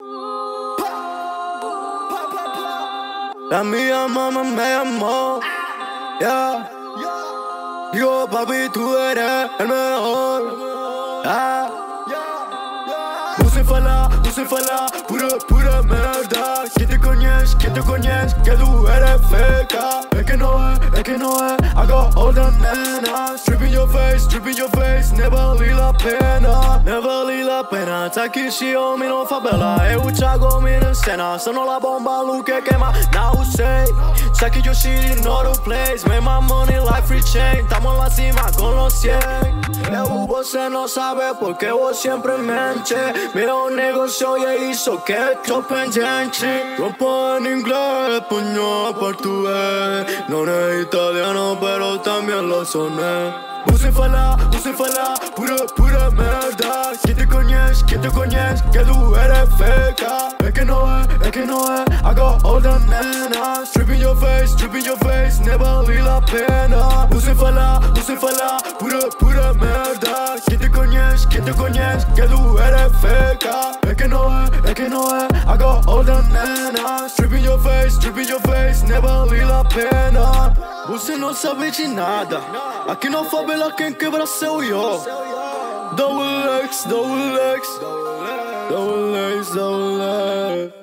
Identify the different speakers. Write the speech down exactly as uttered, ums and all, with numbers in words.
Speaker 1: La mía mamá me llamó, yeah. Yo, papi, tú eres el mejor, yeah. Bucefala, bucefala, pura, pura merda. ¿Quién te conoce? ¿Quién te conoce? Que tú eres feca. Es que no es, es que no es. I got all the nenas. Strip in your face, strip in your face. Never vali la pena, never vali la pena. Takishi o mi non fa bella. E ucciago mi in scena. Sono la bomba, lui che quema. Now say, sai che yo shit in other place. Make my money like free chain. Estamos en la cima con los cien. E vos no sabe porque vos siempre mente. Mio negocio e hizo che sto pendente. Troppo in inglese, español, portugués. Non è italiano pero también lo soné. Bucefala, bucefala, pura, pura merda. ¿Quién te conoce? ¿Quién te conoce? Que tú eres feca. Es que no es, es que no es. I got all the nenas. Strip in your face, strip in your face. Never vali la pena. Bucefala, bucefala, pura, pura merda. ¿Quién te conoce? ¿Quién te conoce? Que tú eres feca. Es que no es, es que no es. I got all the nenas. Strip in your face, strip in your face. Never vali la pena. Você não sabe de nada. Aqui não favela quem quebra seu yo. Double X, double X, double X, double X.